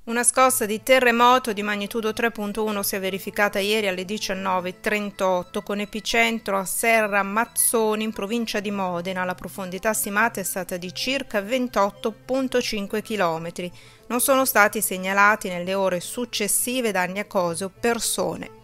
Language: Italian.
Una scossa di terremoto di magnitudo 3.1 si è verificata ieri alle 19:38 con epicentro a Serra Mazzoni in provincia di Modena. La profondità stimata è stata di circa 28,5 km. Non sono stati segnalati nelle ore successive danni a cose o persone.